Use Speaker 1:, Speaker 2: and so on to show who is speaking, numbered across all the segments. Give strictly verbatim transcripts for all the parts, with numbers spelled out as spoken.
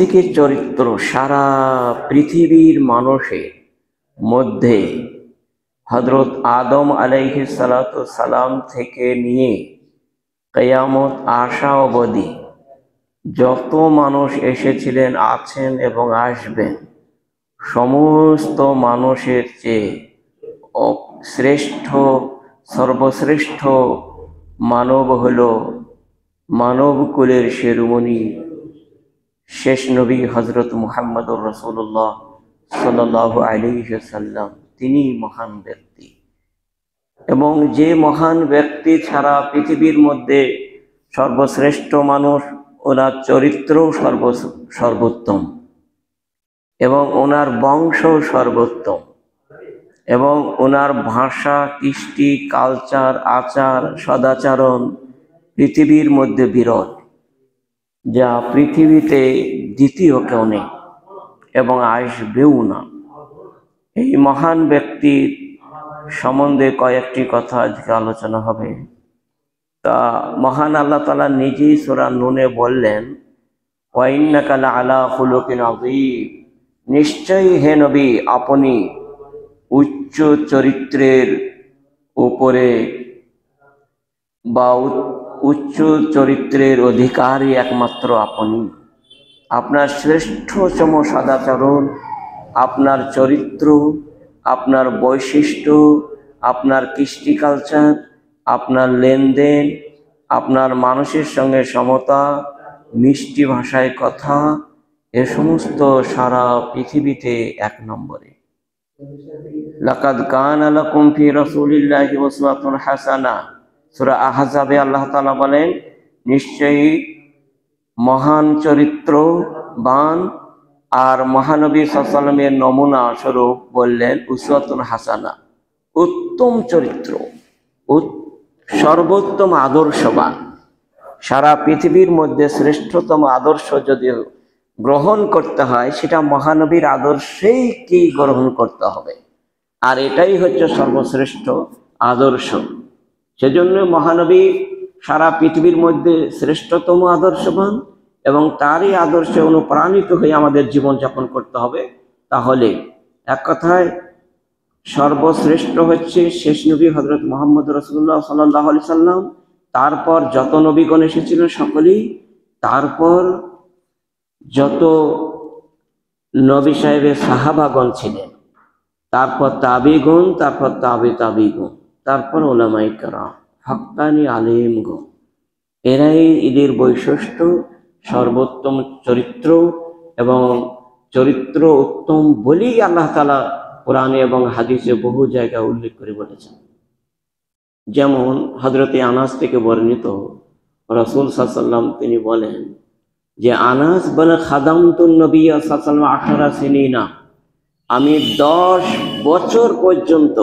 Speaker 1: থেকে চরিত্র সারা পৃথিবীর মানুষের মধ্যে হযরত আদম আলাইহিস সালাতু সালাম থেকে নিয়ে কিয়ামত আসা অবধি যত মানুষ এসেছিলেন, আছেন এবং আসবেন, সমস্ত মানুষের চেয়ে শ্রেষ্ঠ সর্বশ্রেষ্ঠ মানব হলো মানব কুলের শিরোমণি শেষ নবী হযরত মুহাম্মদুর রাসূলুল্লাহ সাল্লাল্লাহু আলাইহি ওয়াসাল্লাম। তিনি মহান ব্যক্তি, এবং যে মহান ব্যক্তি ছাড়া পৃথিবীর মধ্যে সর্বশ্রেষ্ঠ মানুষ, ওনার চরিত্র সর্ব সর্বোত্তম এবং ওনার বংশ সর্বোত্তম, এবং ওনার ভাষা, কৃষ্টি, কালচার, আচার, সদাচরণ পৃথিবীর মধ্যে বিরল, যা পৃথিবীতে দ্বিতীয় কেউ নেই এবং আসবেও না। এই মহান ব্যক্তির সম্বন্ধে কয়েকটি কথা আজকে আলোচনা হবে। তা মহান আল্লাহ তাআলা নিজেই সূরা নূনে বললেন, ওয়া ইন্নাকা লাআলা খুলুকিন আযীম, নিশ্চয়ই হে নবী আপনি উচ্চ চরিত্রের উপরে বা উচ্চ চরিত্রের অধিকারী একমাত্র আপনি। আপনার শ্রেষ্ঠতম সদাচরণ, আপনার চরিত্র, আপনার বৈশিষ্ট্য, আপনার কৃষ্টি কালচার, আপনার লেনদেন, আপনার মানুষের সঙ্গে সমতা, মিষ্টি ভাষায় কথা, এ সমস্ত সারা পৃথিবীতে এক নম্বরে। লাকাদ কানা লাকুম ফি রাসূলিল্লাহি উসওয়াতুন হাসানাহ, সূরা আহজাবে আল্লাহ তাআলা বলেন, নিশ্চয়ই মহান চরিত্রবান আর মহানবী সাল্লাল্লাহু আলাইহি ওয়াসাল্লামের নমুনা স্বরূপ বললেন উসওয়াতুন হাসানাহ, উত্তম চরিত্র, সর্বোত্তম আদর্শবান। সারা পৃথিবীর মধ্যে শ্রেষ্ঠতম আদর্শ যদি গ্রহণ করতে হয়, সেটা মহানবীর আদর্শেই কি গ্রহণ করতে হবে, আর এটাই হচ্ছে সর্বশ্রেষ্ঠ আদর্শ। সেজন্য মহানবী সারা পৃথিবীর মধ্যে শ্রেষ্ঠতম আদর্শবান, এবং তারই আদর্শে অনুপ্রাণিত হয়ে আমাদের জীবনযাপন করতে হবে। তাহলে এক কথায় সর্বশ্রেষ্ঠ হচ্ছে শেষ নবী হযরত মুহাম্মদ রাসূলুল্লাহ সাল্লাল্লাহু আলাইহি সাল্লাম, তারপর যত নবীগণ এসেছিলেন সকলেই, তারপর যত নবী সাহেবের সাহাবাগণ ছিলেন, তারপর তাবিগণ, তারপর তাবি তাবিগণ, তারপর উলামায়ে কেরাম, হাক্কানি আলেমগণ। এরাই এদের বৈশিষ্ট্য, সর্বোত্তম চরিত্র, এবং চরিত্র উত্তম বলেই আল্লাহ তাআলা কোরআনে এবং হাদিসে বহু জায়গায় উল্লেখ করে বলেছেন। যেমন হযরতে আনাস থেকে বর্ণিত, রাসূল সাল্লাল্লাহু আলাইহি ওয়াসাল্লাম তিনি বলেন যে, আনাস বলে খাদামতুন নবী সাল্লাল্লাহু আলাইহি ওয়াসাল্লাম আঠারো সিনিনা, আমি দশ বছর পর্যন্ত,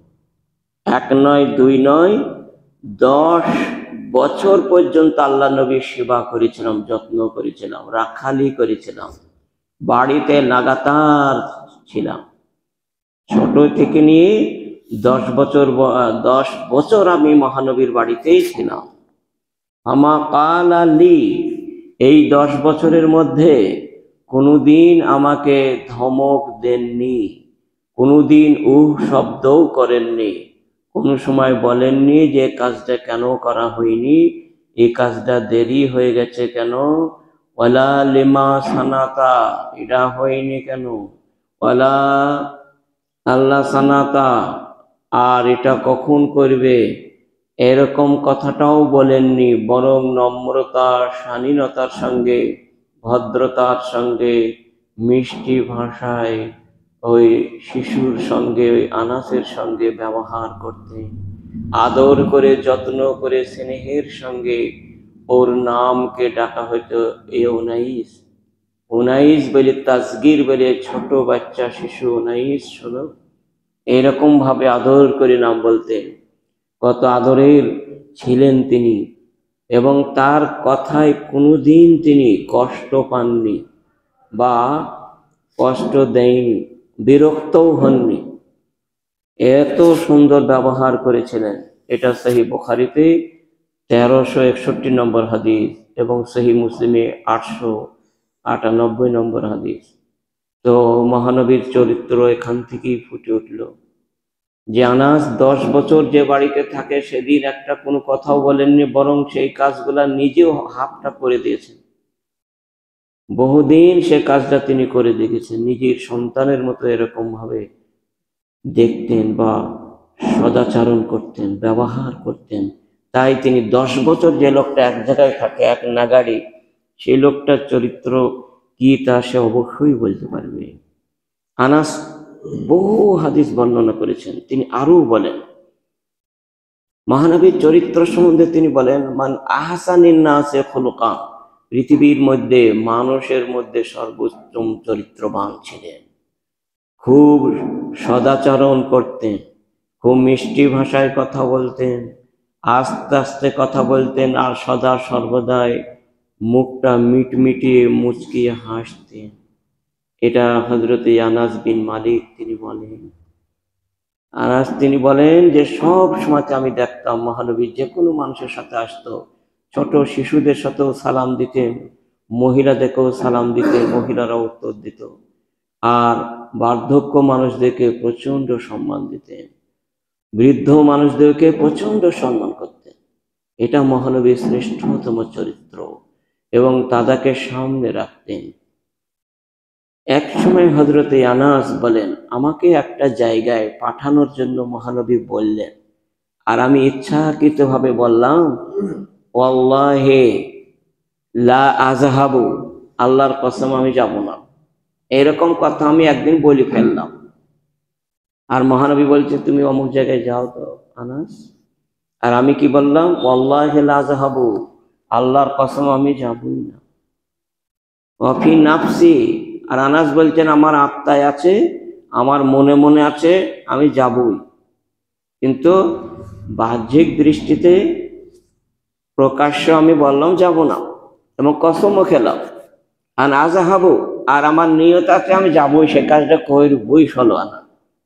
Speaker 1: এক নয় দুই নয় দশ বছর পর্যন্ত আল্লাহ নবীর সেবা করেছিলাম, যত্ন করেছিলাম, রাখালি করেছিলাম, বাড়িতে লাগাতার ছিলাম। ছোট থেকে নিয়ে দশ বছর দশ বছর আমি মহানবীর বাড়িতেই ছিলাম। আমা কাল আলী, এই দশ বছরের মধ্যে কোনোদিন আমাকে ধমক দেননি, কোনোদিন উহ শব্দও করেননি, কোনো সময় বলেননি যে কাজটা কেন করা হয়নি, এই কাজটা দেরি হয়ে গেছে কেন, ওয়ালা লিমা সানাতা, এটা হয়নি কেন, ওয়ালা আল্লাহ সানাতা, আর এটা কখন করবে, এরকম কথাটাও বলেননি। বরং নম্রতা, শালীনতার সঙ্গে, ভদ্রতার সঙ্গে, মিষ্টি ভাষায় ওই শিশুর সঙ্গে, ওই আনাসের সঙ্গে ব্যবহার করতেন, আদর করে, যত্ন করে, স্নেহের সঙ্গে ওর নামকে ডাকা হতো এ উনাইস। উনাইস বলে তাসগির বলে, ছোট বাচ্চা শিশু, উনাইস শোনো, এরকম ভাবে আদর করে নাম বলতেন। কত আদরের ছিলেন তিনি, এবং তার কথায় কোনোদিন তিনি কষ্ট পাননি বা কষ্ট দেয়নি, বিরক্তও হননি, এত সুন্দর ব্যবহার করেছিলেন। এটা সহিহ বুখারীতে তেরোশো একষট্টি নম্বর হাদিস এবং সহিহ মুসলিমে আটশো আটানব্বই নম্বর হাদিস। তো মহানবীর চরিত্র এখান থেকেই ফুটে উঠল যে আনাস দশ বছর যে বাড়িতে থাকে সেদিন একটা কোনো কথাও বলেননি, বরং সেই কাজগুলা নিজেও হাফটা করে দিয়েছেন। বহুদিন সে কাজটা তিনি করে দেখেছেন, নিজের সন্তানের মতো এরকম ভাবে দেখতেন বা সদাচরণ করতেন, ব্যবহার করতেন। তাই তিনি দশ বছর যে লোকটা এক জায়গায় থাকে এক নাগাড়ি, সেই লোকটার চরিত্র কি তা সে অবশ্যই বলতে পারবে। আনাস বহু হাদিস বর্ণনা করেছেন। তিনি আরো বলেন, মহানবীর চরিত্র সম্বন্ধে তিনি বলেন, মান আহসানিন নাসে খুলুকান, পৃথিবীর মধ্যে মানুষের মধ্যে সর্বোত্তম চরিত্রবান ছিলেন। খুব সদাচরণ করতেন, খুব মিষ্টি ভাষায় কথা বলতেন, আস্তে আস্তে কথা বলতেন, আর সদা সর্বদাই মুখটা মিটমিটিয়ে মুচকিয়ে হাসতেন। এটা হযরতে আনাস বিন মালিক তিনি বলেন। আনাস তিনি বলেন যে সব সময়তে আমি দেখতাম মহানবী যে কোনো মানুষের সাথে আসতো, ছোট শিশুদের সাথেও সালাম দিতেন, মহিলাদেরকেও সালাম দিতেন, মহিলারা উত্তর দিত, আর বার্ধক্য মানুষদেরকে প্রচন্ড সম্মান দিতেন, বৃদ্ধ মানুষদেরকে প্রচন্ড সম্মান করতেন। এটা মহানবীর শ্রেষ্ঠতম চরিত্র এবং তাদেরকে সামনে রাখতেন। এক সময় হযরতে আনাস বলেন, আমাকে একটা জায়গায় পাঠানোর জন্য মহানবী বললেন, আর আমি ইচ্ছাকৃতভাবে বললাম, ওয়াল্লাহি লা আযহাবু, আল্লাহর কসম আমি যাব না। এরকম কথা আমি একদিন বলে ফেললাম। আর মহানবী বলছে, তুমি অমুক জায়গায় যাও তো আনাস। আর আমি কি বললাম, ওয়াল্লাহি লা আযহাবু, আল্লাহর কসম আমি যাবই না। ওয়াফি নাফসি, আর আনাস বলছেন আমার আত্মায় আছে, আমার মনে মনে আছে আমি যাবই, কিন্তু বাহ্যিক দৃষ্টিতে প্রকাশ্য আমি বললাম যাব না এবং কসমও খেলাম। আর আযহাবু, আর আমার নিয়ত আছে আমি যাবই, সে কাজটা করবই ষোলো আনা।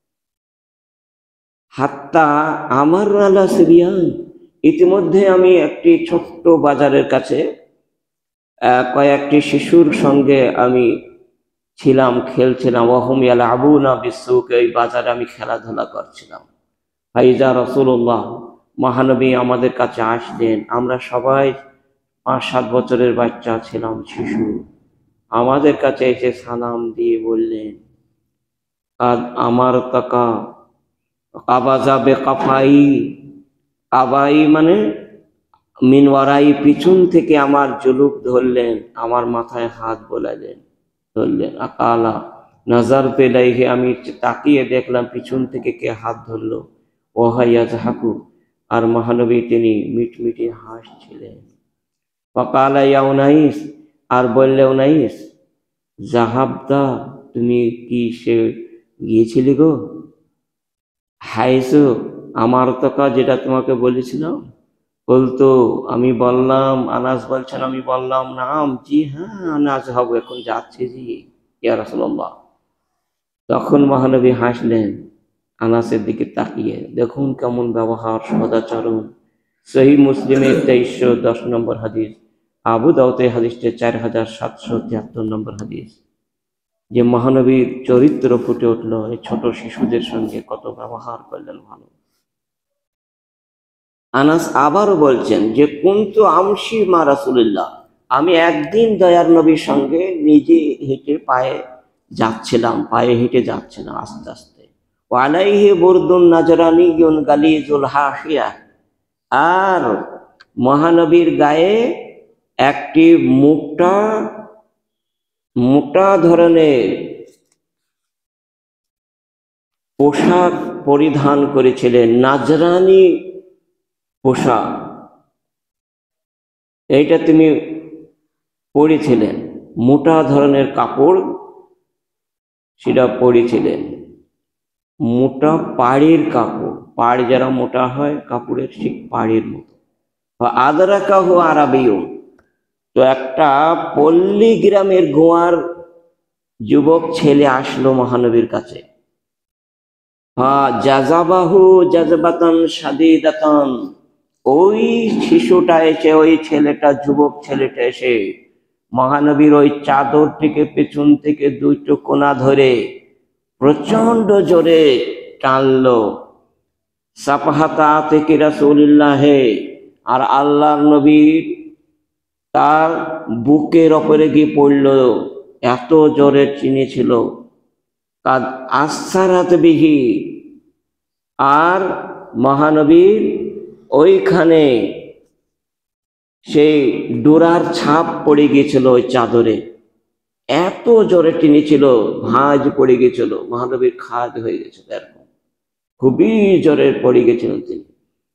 Speaker 1: হাত্তা আমার আলা সিবিয়ান, ইতিমধ্যে আমি একটি ছোট্ট বাজারের কাছে কয়েকটি শিশুর সঙ্গে আমি ছিলাম, খেলছিলাম। ওয়াহুম ইয়ালাবুনা বিসসুক, এই বাজারে আমি খেলাধুলা করছিলাম। ফাইজা রাসূলুল্লাহ, মহানবী আমাদের কাছে আসলেন। আমরা সবাই পাঁচ সাত বছরের বাচ্চা ছিলাম, শিশু। আমাদের কাছে এসে সালাম দিয়ে বললেন, কাদ আমার তাকা কাবাজা বেকাফাই, কাবাই মানে মিনওয়ারাই, পিছন থেকে আমার জুলুক ধরলেন, আমার মাথায় হাত বোলালেন, ধরলেন। আকালা নাজার পেলাইহে, আমি তাকিয়ে দেখলাম পিছন থেকে কে হাত ধরলো। ওহাইয়া জাহাকু, আর মহানবী তিনি মিটমিটি হাসছিলেন। ওয়াকালা ইয়া উনাইস, আর বললে উনাইস, জাহাবদা, তুমি কি সে গিয়েছিলি গো, হাইসু আমার তকা, যেটা তোমাকে বলেছিলাম। বলতো আমি বললাম, আনাস বলছেন আমি বললাম, নাম জি হ্যাঁ আনাস হব, এখন যাচ্ছি জি ইয়া রাসূলুল্লাহ। তখন মহানবী হাসলেন আনাসের দিকে তাকিয়ে, দেখুন কেমন ব্যবহার, সদাচরণ। সহিহ মুসলিমের তেইশশো দশ নম্বর হাদিস, আবু দাউদে হাদিসটি চার হাজার সাতশো তিয়াত্তর নম্বর হাদিস, যে মহানবীর চরিত্র ফুটে উঠলো এই ছোট শিশুদের সঙ্গে কত ব্যবহার করলেন ভালো। আনাস আবারও বলছেন যে কুনতু আমশি মা রাসূলিল্লাহ, আমি একদিন দয়ার নবীর সঙ্গে নিজে হেঁটে পায়ে যাচ্ছিলাম, পায়ে হেঁটে যাচ্ছিলাম আস্তে আস্তে। ওয়ালাইহি বুরদুন নাজরানিয়ুন গালিজুল হাশিয়া, আর মহানবীর গায়ে একটি মোটা মোটা ধরনের পোশাক পরিধান করেছিলেন, নাজরানি পোশাক, এইটা তিনি পরেছিলেন, মোটা ধরনের কাপড় সেটা পরেছিলেন, মোটা পাড়ের কাপড়, পাড় যারা মোটা হয় কাপড়ের, ঠিক পাড়ের মতো। আদরাকাহু আরাবিয়ুন, তো একটা পল্লী গ্রামের গোয়ার যুবক ছেলে আসলো মহানবীর কাছে। হ্যাঁ, জাযাবাহু জাযবাতান শাদীদাতান, ওই শিশুটা এসে, ওই ছেলেটা, যুবক ছেলেটা এসে মহানবীর ওই চাদরটিকে পেছন থেকে দুটো কোনা ধরে প্রচন্ড জোরে টানলো। সাফাহাতা থেকে রাসূলুল্লাহে, আর আল্লাহর নবীর তার বুকের ওপরে গিয়ে পড়ল, এত জোরে টেনেছিল। কাদ আসারাত বিহি, আর মহানবীর ওইখানে সেই ডোরার ছাপ পড়ে গিয়েছিল ওই চাদরে, এত জোরে টেনেছিল, ভাঁজ পড়ে গেছিল, মহানবীর খাদ হয়ে গেছিল, এরকম খুবই জোরে পড়ে গেছিলেন তিনি।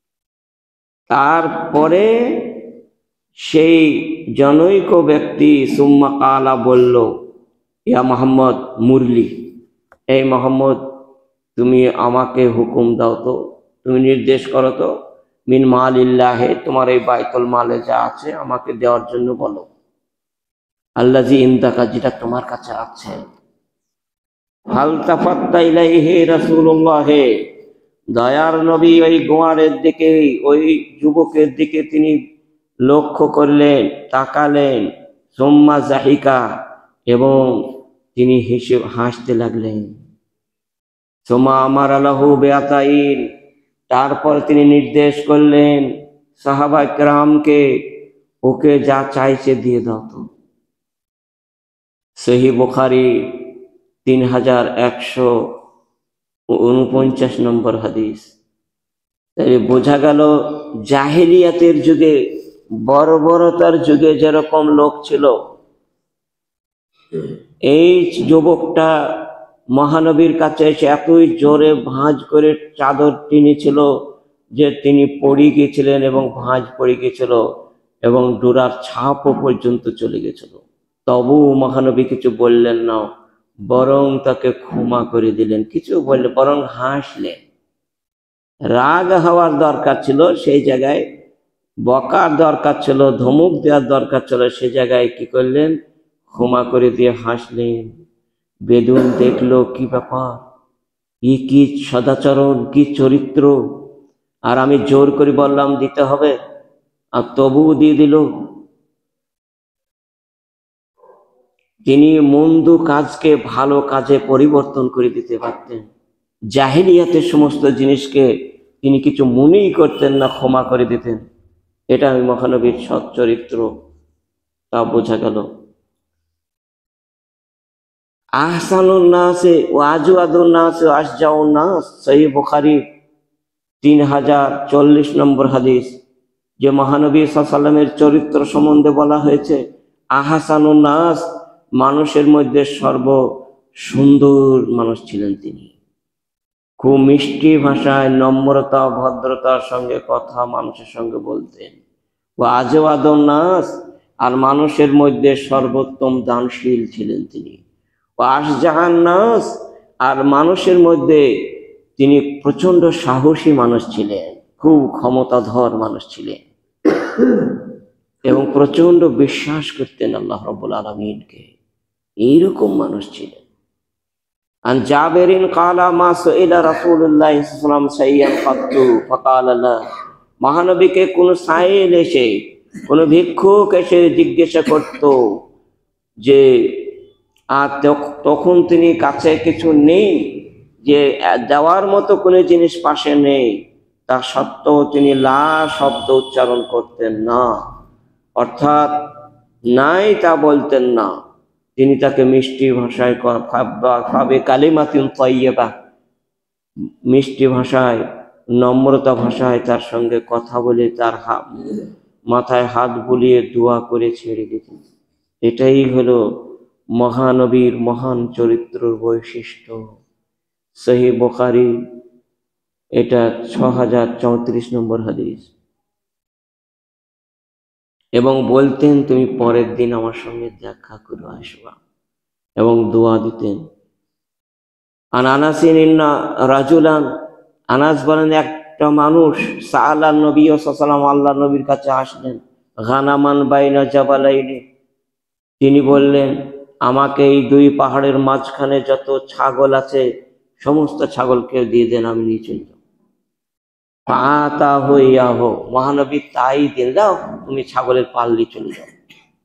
Speaker 1: তারপরে সেই জনৈক ব্যক্তি সুম্মা কালা বলল, ইয়া মোহাম্মদ মুরলি, এই মোহাম্মদ তুমি আমাকে হুকুম দাও তো, তুমি নির্দেশ করো তো, মিন মালিল্লাহে, তোমার এই বাইতুল মালে যা আছে আমাকে দেওয়ার জন্য বলো, আল্লাজি ইনদাকা, যেটা তোমার কাছে আছে। হাল তাফাত্তা ইলাইহি রাসূলুল্লাহ, দয়ার নবী ওই গোয়ারের দিকে, ওই যুবকের দিকে তিনি লক্ষ্য করলেন, তাকালেন। সুম্মা জাহিকা, এবং তিনি হেসে হাসতে লাগলেন। সুম্মা আমারা লাহু বিআতাইন, তারপর তিনি নির্দেশ করলেন সাহাবা কিরামকে, ওকে যা চাইছে দিয়ে দাও তো। সহিহ বুখারী তিন হাজার একশো উনপঞ্চাশ নম্বর হাদিস। তাই বোঝা গেল জাহেলিয়াতের যুগে, বর্বরতার যুগে যেরকম লোক ছিল, এই যুবকটা মহানবীর কাছে এসে এতই জোরে ভাঁজ করে চাদর টেনেছিল যে তিনি পড়ে গিয়েছিলেন এবং ভাঁজ পড়ে গিয়েছিল এবং ডোরার ছাপও পর্যন্ত চলে গেছিল। তবু মহানবী কিছু বললেন না, বরং তাকে ক্ষমা করে দিলেন, কিছু বললেন, বরং হাসলেন। রাগ হওয়ার দরকার ছিল, সেই জায়গায় বকার দরকার ছিল, ধমক দেওয়ার দরকার ছিল, সে জায়গায় কি করলেন, ক্ষমা করে দিয়ে হাসলেন। বেদুন দেখলো, কি ব্যাপার, ই কি সদাচরণ, কি চরিত্র, আর আমি জোর করে বললাম দিতে হবে, আর তবুও দিয়ে দিল। তিনি মন্দ কাজকে ভালো কাজে পরিবর্তন করে দিতে পারতেন। জাহেলিয়াতের সমস্ত জিনিসকে তিনি কিছু মনেই করতেন না, ক্ষমা করে দিতেন। এটা আমি মহানবীর সৎ চরিত্র, তা বোঝা গেল। আহসানুন নাসে ওয়া আজওয়াদুন নাসে ওয়া আশজাউন নাস, সহিহ বুখারী তিন হাজার চল্লিশ নম্বর হাদিস। যে মহানবী সাল্লাল্লাহু আলাইহি ওয়াসাল্লামের চরিত্র সম্বন্ধে বলা হয়েছে, আহসানুন নাস, মানুষের মধ্যে সর্ব সুন্দর মানুষ ছিলেন তিনি। খুব মিষ্টি ভাষায়, নম্রতা ভদ্রতার সঙ্গে কথা মানুষের সঙ্গে বলতেন। ও আজওয়াদুন নাস, আর মানুষের মধ্যে সর্বোত্তম দানশীল ছিলেন তিনি। ও আশজাউন নাস, আর মানুষের মধ্যে তিনি প্রচন্ড সাহসী মানুষ ছিলেন, খুব ক্ষমতাধর মানুষ ছিলেন, এবং প্রচন্ড বিশ্বাস করতেন আল্লাহ রাব্বুল আলামিনকে। এইরকম মানুষ ছিলেন। আন জাবেরিন কালা মা সুইলা রাসূলুল্লাহ সাল্লাল্লাহু আলাইহি ওয়াসাল্লাম সাইয়্যান কাত্তু ফাকালা লা, মহানবীকে কোন সাইল এসে, কোন ভিক্ষুক এসে জিজ্ঞাসা করত যে, আর তখন তিনি কাছে কিছু নেই, যে দেওয়ার মতো কোনো জিনিস পাশে নেই, তা সত্ত্বেও তিনি লা শব্দ উচ্চারণ করতেন না, অর্থাৎ নাই তা বলতেন না। তিনি তাকে মিষ্টি ভাষায় খাবে কালিমাতুন তাইয়্যিবা, মিষ্টি ভাষায়, নম্রতা ভাষায় তার সঙ্গে কথা বলে তার মাথায় হাত বুলিয়ে দোয়া করে ছেড়ে দিতেন। এটাই হলো মহানবীর মহান চরিত্রের বৈশিষ্ট্য। সহিহ বুখারী এটা ছ হাজার চৌত্রিশ নম্বর হাদিস। এবং বলতেন, তুমি পরের দিন আমার সঙ্গে দেখা করে আসবা, এবং দোয়া দিতেন। আন আনাসিন ইন্না রাজুলান, আনাস বলেন একটা মানুষ সাআলা নবী সাল্লাল্লাহু আলাইহি ওয়াসাল্লাম, আল্লাহ নবীর কাছে আসলেন, গানামান বাইনা জাবালাইনি, তিনি বললেন, আমাকে এই দুই পাহাড়ের মাঝখানে যত ছাগল আছে সমস্ত ছাগলকে দিয়ে দেন, আমি নিয়ে চলে যাব। পাতা হইয়া হো, মহানবী তাই দিন, দাও তুমি ছাগলের পাল নিয়ে চলে যাও।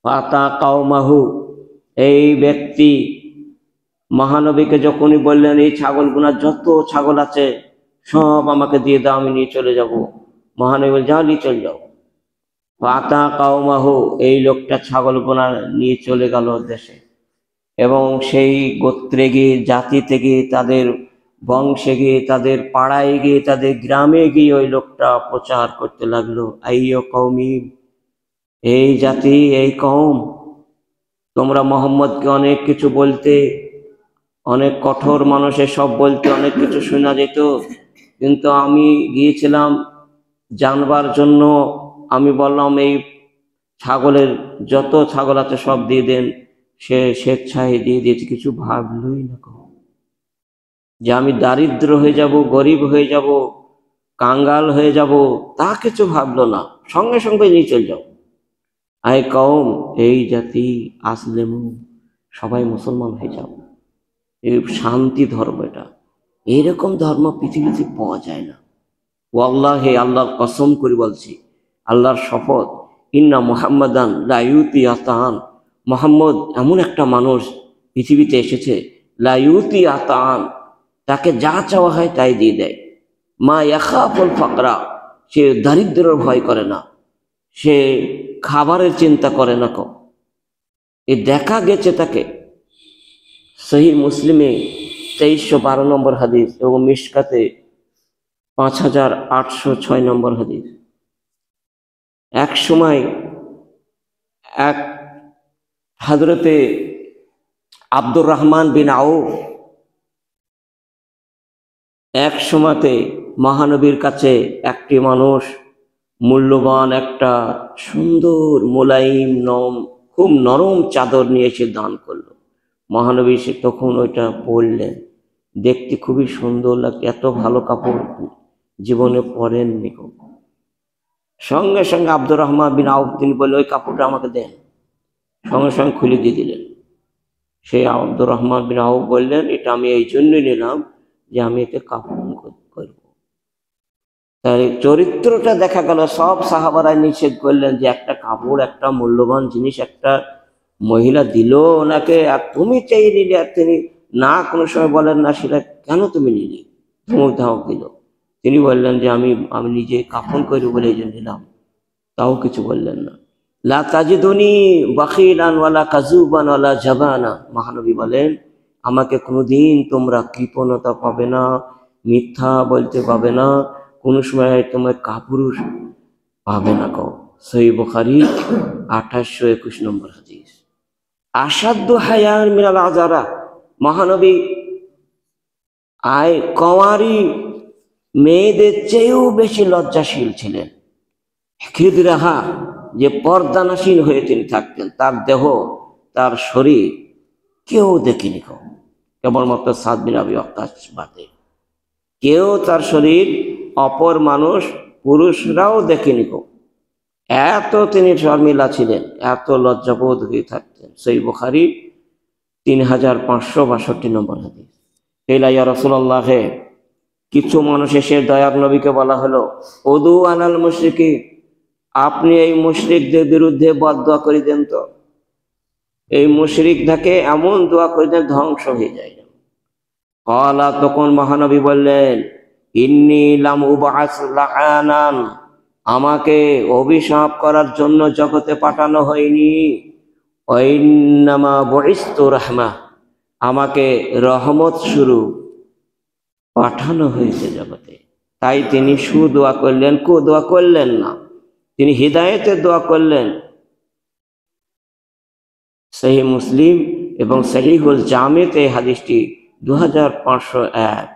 Speaker 1: ফাতা কাউমাহু, এই ব্যক্তি মহানবীকে যখনই বললেন এই ছাগলগুনা যত ছাগল আছে সব আমাকে দিয়ে দাও, আমি নিয়ে চলে যাব। মহানবী বলে যাও, নিয়ে চলে যাও। ফাতা কাউমাহু, এই লোকটা ছাগলগুনা নিয়ে চলে গেল দেশে, এবং সেই গোত্রে গিয়ে, জাতিতে গিয়ে, তাদের বংশে গিয়ে, তাদের পাড়ায় গিয়ে, তাদের গ্রামে গিয়ে ওই লোকটা প্রচার করতে লাগলো, আইয়ো কওমি, এই জাতি, এই কওম, তোমরা মোহাম্মদকে অনেক কিছু বলতে, অনেক কঠোর মানুষের সব বলতে, অনেক কিছু শোনা যেত, কিন্তু আমি গিয়েছিলাম জানবার জন্য, আমি বললাম এই ছাগলের যত ছাগল আছে সব দিয়ে দেন, সে স্বেচ্ছায় দিয়ে দিয়েছে, কিছু ভাবলই না যে আমি দারিদ্র হয়ে যাব, গরিব হয়ে যাব, কাঙ্গাল হয়ে যাব, তা কিছু ভাবলো না, সঙ্গে সঙ্গে নিয়ে চলে যাও। আয় কওম, এই জাতি, আসলেমু, সবাই মুসলমান হয়ে যাও। এই শান্তি ধর্ম, এটা এইরকম ধর্ম পৃথিবীতে পাওয়া যায় না। ওয়াল্লাহি, আল্লাহর কসম করে বলছি, আল্লাহর শপথ, ইন্না মুহাম্মাদান লা ইউতি আতান, মুহাম্মদ এমন একটা মানুষ পৃথিবীতে এসেছে, লা ইউতি আতান, তাকে যা চাওয়া হয় তাই দিয়ে দেয়। মা ইয়াখাফুল ফাকরা, সে দারিদ্র্যের ভয় করে না, সে খাবারের চিন্তা করে না। কো এ দেখা গেছে তাকে সহিহ মুসলিমে তেইশশো বারো নম্বর হাদিস এবং মিশকাতে পাঁচ হাজার আটশো ছয় নম্বর হাদিস। এক সময় এক হযরতে আব্দুর রহমান বিন আউফ এক সময়তে মহানবীর কাছে একটি মানুষ মূল্যবান একটা সুন্দর মোলায়েম নম খুব নরম চাদর নিয়ে এসে দান করলো। মহানবী সে তখন ওইটা পরলেন, দেখতে খুবই সুন্দর লাগছে, এত ভালো কাপড় জীবনে পরেননি। সঙ্গে সঙ্গে আব্দুর রহমান বিন আউফ তিনি বললেন, ওই কাপড়টা আমাকে দেন। সঙ্গে সঙ্গে খুলে দিয়ে দিলেন। সেই আব্দুর রহমান বিন আউফ বললেন, এটা আমি এই জন্যই নিলাম যে আমি এতে কাফন করব। তার চরিত্রটা দেখা গেল, সব সাহাবারাই নিষেধ করলেন যে একটা কাপড়, একটা মূল্যবান জিনিস একটা মহিলা দিল ওনাকে, আর তুমি চাই নিলে, আর তিনি না কোনো সময় বলেন না সেটা কেন তুমি নিলি, ধমক ধামক দিল। তিনি বললেন যে আমি আমি নিজে কাফন করি বলে এই জন্য নিলাম, তাও কিছু বললেন না। লা তাজিদুনি বাখিলান ওয়ালা কাযুবান ওয়ালা জাবানা, মহানবী বলেন আমাকে কোনোদিন তোমরা কৃপণতা পাবে না, মিথ্যা বলতে পাবে না, কোনো সময় তোমার কাপুরুষ পাবে না। কও সহিহ বুখারী আঠাশশো একুশ নম্বর হাদিস। আসাদ্দু হায়ান মিনাল আজারা, মহানবী আয় কওয়ারি মেয়েদের চেয়েও বেশি লজ্জাশীল ছিলেন। খিদরাহা, যে পর্দানাসীন হয়ে তিনি থাকতেন, তার দেহ, তার শরীর কেউ দেখেনি, কেবলমাত্র সাদ বিন আবি ওয়াক্কাস বাদে কেউ তার শরীর অপর মানুষ পুরুষরাও দেখেনি। এত তিনি শর্মিলা ছিলেন, এত লজ্জাবোধ হয়ে থাকতেন। সহিহ বুখারী তিন হাজার পাঁচশো বাষট্টি নম্বর হাদিস। ইলা ইয়া রাসূলুল্লাহ, কিছু মানুষ এসে দয়ার নবীকে বলা হলো, উদু আনাল মুশরিকিন, আপনি এই মুশরিকদের বিরুদ্ধে বদদোয়া করে দেন তো, এই মুশরিকটাকে এমন দোয়া করে দেন ধ্বংস হয়ে যায়। ক্বালা, তখন মহানবী বললেন, ইন্নী লাম উবআস লাআনান, আমাকে অভিশাপ করার জন্য জগতে পাঠানো হয়নি, ওয়া ইন্নামা বুইসতু রাহমা, আমাকে রহমত স্বরূপ পাঠানো হয়েছে জগতে। তাই তিনি সুদোয়া করলেন, কুদোয়া করলেন না, তিনি হিদায়াতের দোয়া করলেন। সহিহ মুসলিম এবং সহিহুল জামিতে এই হাদিসটি দু হাজার পাঁচশো এক।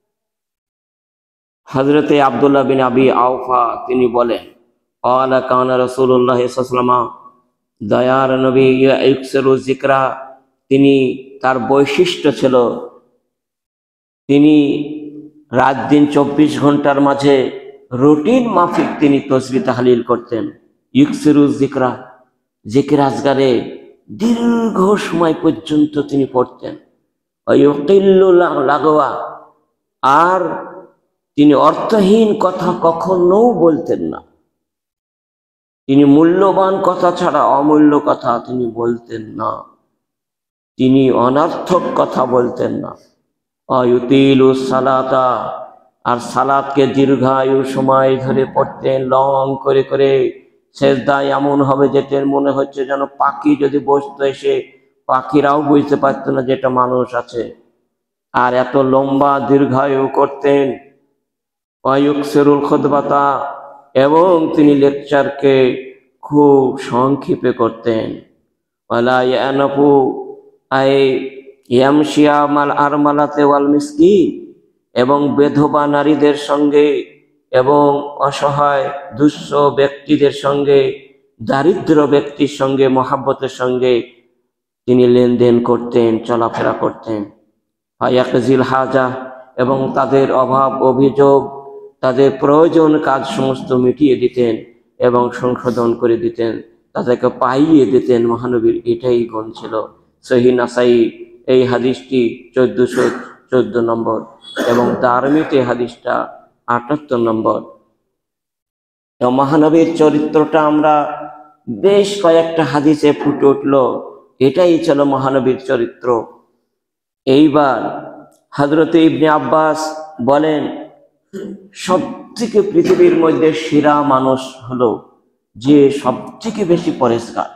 Speaker 1: হযরতে আব্দুল্লাহ বিন আবি আওফা তিনি বলেন, ক্বালা কানা রাসূলুল্লাহ সাল্লাল্লাহু আলাইহি ওয়াসাল্লাম, দয়ার নবী ইউকসিরু যিকরা, তিনি তার বৈশিষ্ট্য ছিল তিনি রাত দিন চব্বিশ ঘন্টার মাঝে রুটিন মাফিক তিনি তসবিহ তাহলিল করতেন। ইউকসিরু যিকরা, জিকির আজগারে দীর্ঘ সময় পর্যন্ত তিনি পড়তেন। ওয়ায়ুকিল্লু লাগওয়া, আর তিনি অর্থহীন কথা কখনো বলতেন না। তিনি মূল্যবান কথা ছাড়া অমূল্য কথা তিনি বলতেন না, তিনি অনর্থক কথা বলতেন না। অয়ুতিলু সালাতা, আর সালাতকে দীর্ঘায়ু সময় ধরে পড়তেন, লং করে করে। সেজদায় এমন হবে যেটা মনে হচ্ছে যেন পাখি যদি বসতো, এসে পাখিরাও বুঝতে পারতো না যেটা মানুষ আছে। আর এত লম্বা দীর্ঘায়ু করতেন। ওয়ায়ুকসিরুল খুতবাতা, এবং তিনি লেকচারকে খুব সংক্ষেপে করতেন। ওয়ালা ইয়ানাফু আই ইয়ামশিয়া মাল আরমালাতে ওয়াল মিসকিন, এবং বেধবা নারীদের সঙ্গে এবং অসহায় দুঃস্থ ব্যক্তিদের সঙ্গে, দারিদ্র ব্যক্তির সঙ্গে মহাব্বতের সঙ্গে তিনি লেনদেন করতেন, চলাফেরা করতেন। ফায়াকজিল হাজা, এবং তাদের অভাব অভিযোগ, তাদের প্রয়োজন কাজ সমস্ত মিটিয়ে দিতেন এবং সংশোধন করে দিতেন, তাদেরকে পাইয়ে দিতেন। মহানবীর এটাই গুণ ছিল। সহিহ নাসাই এই হাদিসটি চোদ্দশো চোদ্দ নম্বর এবং দারমিতে হাদিসটা আটাত্তর নম্বর। মহানবীর চরিত্রটা আমরা বেশ কয়েকটা হাদিসে ফুটে উঠল, এটাই ছিল মহানবীর চরিত্র। এইবার হযরতে ইবনে আব্বাস বলেন, সব থেকে পৃথিবীর মধ্যে সেরা মানুষ হলো যে সব থেকে বেশি পরেশগার,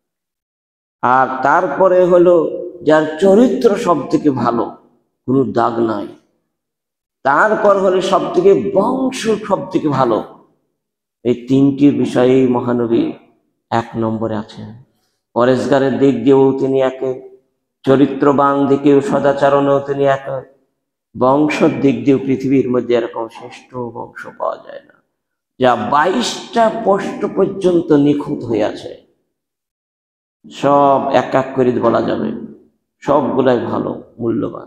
Speaker 1: আর তারপরে হলো যার চরিত্র সব থেকে ভালো, কোনো দাগ নাই, তারপর হলো সব থেকে বংশ সব থেকে ভালো। এই তিনটি বিষয়েই মহানবী এক নম্বরে আছেন। পরেশগারের দিক দিয়েও তিনি একে, চরিত্রবান দিকেও সদাচরণেও তিনি এক, বংশের দিক দিয়েও পৃথিবীর মধ্যে এরকম শ্রেষ্ঠ বংশ পাওয়া যায় না, যা বাইশটা পোষ্ট পর্যন্ত নিখুঁত হয়ে আছে। সব এক এক করে বলা যাবে, সবগুলাই ভালো, মূল্যবান।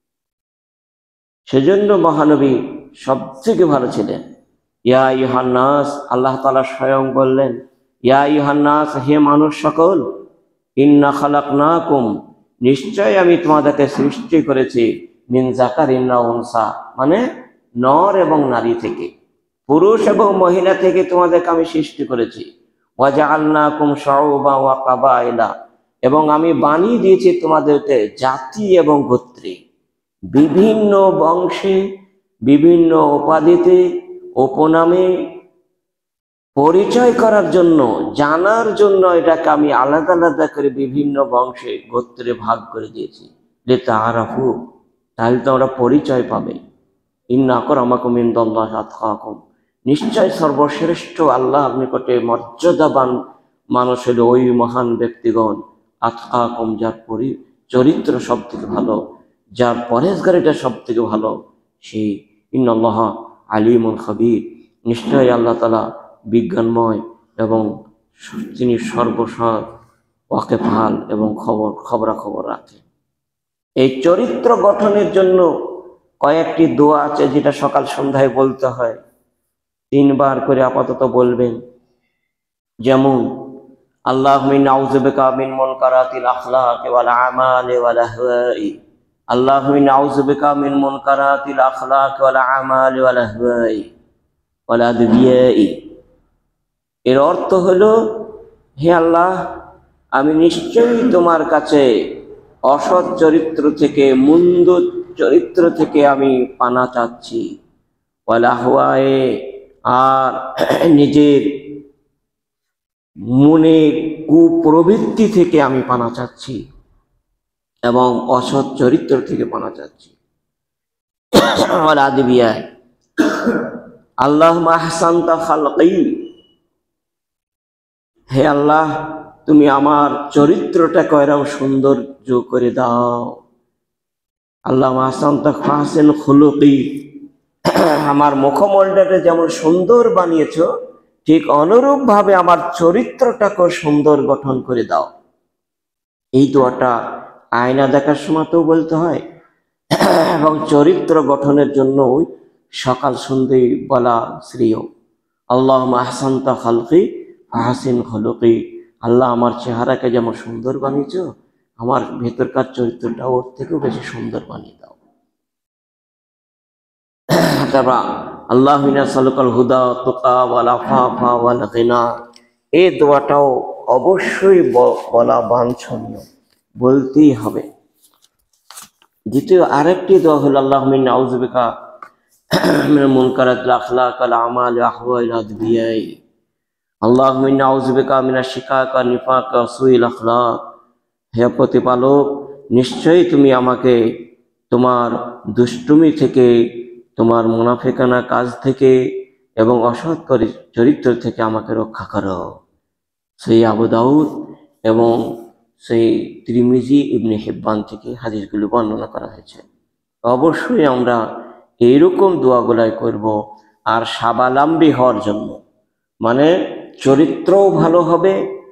Speaker 1: সেজন্য মহানবী সব থেকে ভালো ছিলেন। ইয়া আইয়ুহান নাস, আল্লাহ তাআলা স্বয়ং বললেন, ইয়া আইয়ুহান নাস, হে মানুষ সকল, ইন্না খালাকনাকুম, নিশ্চয় আমি তোমাদেরকে সৃষ্টি করেছি, মিন যাকারিন ওয়া উনসা, মানে নর এবং নারী থেকে, পুরুষ এবং মহিলা থেকে তোমাদেরকে আমি সৃষ্টি করেছি। ওয়া জাআলনাকুম শুউবান ওয়া কাবাইলা, এবং আমি বানিয়ে দিয়েছি তোমাদেরকে জাতি এবং গোত্রে, বিভিন্ন বংশে, বিভিন্ন উপাধিতে, উপনামে পরিচয় করার জন্য, জানার জন্য এটাকে আমি আলাদা আলাদা করে বিভিন্ন বংশে গোত্রে ভাগ করে দিয়েছি। লিতাআরাফু, তাহলে তোমরা পরিচয় পাবে। ইন্না আকরামাকুম ইনদাল্লাহি আতকাকুম, নিশ্চয় সর্বশ্রেষ্ঠ আল্লাহর নিকটে মর্যাদাবান মানুষ হলো ওই মহান ব্যক্তিগণ, আতকাকুম, যার পরি চরিত্র সব থেকে ভালো, যার পরেশগারিটা সব থেকে ভালো, সেই ইন্নাল্লাহ আলিমুন খাবীর, নিশ্চয় আল্লাহ তাআলা বিজ্ঞানময় এবং তিনি সর্বসৎ, ওয়াকেফাল এবং খবর খবরাখবর রাখে। এই চরিত্র গঠনের জন্য কয়েকটি দোয়া আছে, যেটা সকাল সন্ধ্যায় বলতে হয়, তিনবার করে আপাতত বলবেন। যেমন আল্লাহুম্মা নাউযু বিকা মিন মুনকারাতিল আখলাকি ওয়াল আমালি ওয়াল আহওয়াই, আল্লাহুম্মা নাউযু বিকা মিন মুনকারাতিল আখলাকি ওয়াল আমালি ওয়াল আহওয়াই ওয়াল আদবিয়াই। এর অর্থ হলো, হে আল্লাহ, আমি নিশ্চয়ই তোমার কাছে অসৎ চরিত্র থেকে, মন্দ চরিত্র থেকে আমি পানা চাচ্ছি, ওয়াল আহওয়াই, আর নিজের মনের কুপ্রবৃত্তি থেকে আমি পানা চাচ্ছি, এবং অসৎ চরিত্র থেকে পানা চাচ্ছি। ওয়াল আদবিয়াই, আল্লাহুম্মা আহসানতা খালকি, হে আল্লাহ, তুমি আমার চরিত্রটাকে এরকম সৌন্দর্য করে দাও। আল্লাহুম্মা আহসানতা ফাহসিন খুলুকি, আমার মুখমণ্ডলটা যেমন সুন্দর বানিয়েছ, ঠিক অনুরূপ ভাবে আমার চরিত্রটাকে সুন্দর গঠন করে দাও। এই দোয়াটা আয়না দেখার সময়তেও বলতে হয়, এবং চরিত্র গঠনের জন্য সকাল সন্ধ্যে বলা শ্রেয়। আল্লাহুম্মা আহসানতা খালকি ফাহসিন খুলুকি, আল্লাহ, আমার চেহারাকে যেমন সুন্দর বানিয়েছ, আমার ভেতরকার চরিত্রটা ওর থেকেও বেশি সুন্দর বানিয়ে দাও। তারপর আল্লাহুম্মা নাসআলুকাল হুদা তুকা ওয়াল আফাফা ওয়াল গিনা, এই দোয়াটাও অবশ্যই বলা বাঞ্ছনীয়, বলতেই হবে। দ্বিতীয় আরেকটি দোয়া হলো আল্লাহুম্মা ইন্নী আউযু বিকা মিনাল মুনকারাতিল আখলাক ওয়াল আমাল ওয়া আহওয়াইল আদবিয়াই। আল্লাহুম্মা ইন্নী আউযু বিকা মিনাশ শিকাক ওয়ান নিফাক ওয়া সুইল আখলাক। হে প্রতিপালক, নিশ্চয়ই তুমি আমাকে তোমার দুষ্টুমি থেকে, তোমার মুনাফিকানা কাজ থেকে এবং অসৎ চরিত্র থেকে আমাকে রক্ষা করো। সেই আবু দাউদ এবং সেই তিরমিজি ইবনে হিব্বান থেকে হাদিসগুলো বর্ণনা করা হয়েছে। অবশ্যই আমরা এইরকম দোয়াগুলাই করব। আর স্বাবলম্বী হওয়ার জন্য, মানে চরিত্রও ভালো হবে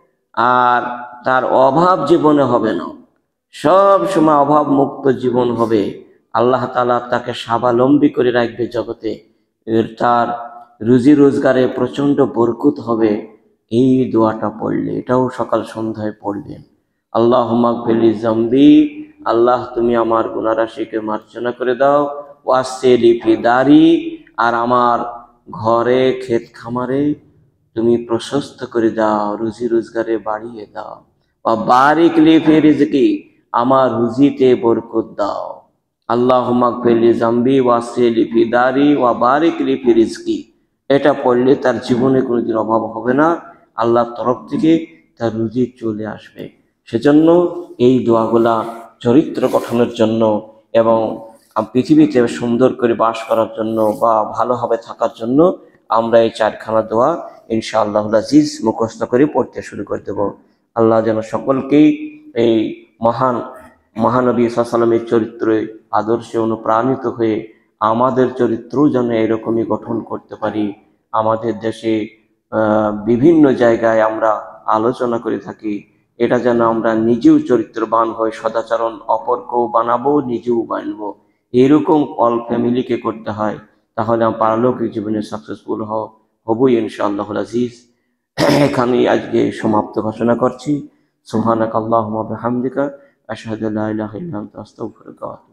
Speaker 1: আর তার অভাব জীবনে হবে না, সব সময় অভাব মুক্ত জীবন হবে। আল্লাহ তাআলা তাকে স্বাবলম্বী করে রাখবে জগতে, তার রুজি রোজগারে প্রচন্ড বরকত হবে এই দোয়াটা পড়লে। এটাও সকাল সন্ধ্যায় পড়বেন। আল্লাহুম্মা গফিরলি যামবি, আল্লাহ তুমি আমার গুনাহ রাশিকে মার্জনা করে দাও। ওয়াসিলি ফি দারি, আর আমার ঘরে ক্ষেত খামারে তুমি প্রশস্ত করে দাও, রুজি রোজগারে বাড়িয়ে দাও। ওয়া বারিক লি ফি রিজকি, আমার রুজিতে বরকত দাও। আল্লাহুম্মা গফিরলি যামবি ওয়াসিলি ফি দারি ওয়া বারিক লি ফি রিজকি। এটা পড়লে তার জীবনে কোনোদিন অভাব হবে না, আল্লাহর তরফ থেকে তার রুজি চলে আসবে। সেজন্য এই দোয়াগুলা চরিত্র গঠনের জন্য এবং পৃথিবীতে সুন্দর করে বাস করার জন্য বা ভালোভাবে থাকার জন্য আমরা এই চারখানা দোয়া ইনশাআল্লাহুল আজিজ মুখস্থ করে পড়তে শুরু করে দেব। আল্লাহ যেন সকলকেই এই মহান মহানবী সাল্লাল্লাহু আলাইহি ওয়াসাল্লামের চরিত্রে আদর্শে অনুপ্রাণিত হয়ে আমাদের চরিত্রও যেন এরকমই গঠন করতে পারি। আমাদের দেশে বিভিন্ন জায়গায় আমরা আলোচনা করে থাকি, এটা যেন আমরা নিজেও চরিত্রবান হই, সদাচরণ অপরকেও বানাবো, নিজেও বানবো। এইরকম অল ফ্যামিলিকে করতে হয়, তাহলে আমরা পারলৌকিক জীবনে সাকসেসফুল হবই ইনশাআল্লাহুল আজিজ। এখানেই আজকে সমাপ্ত ঘোষণা করছি। সুবহানাকাল্লাহুম্মা ওয়া বিহামদিকা আশহাদু আল্লা ইলাহা ইল্লা আনতা আস্তাগফিরুকা।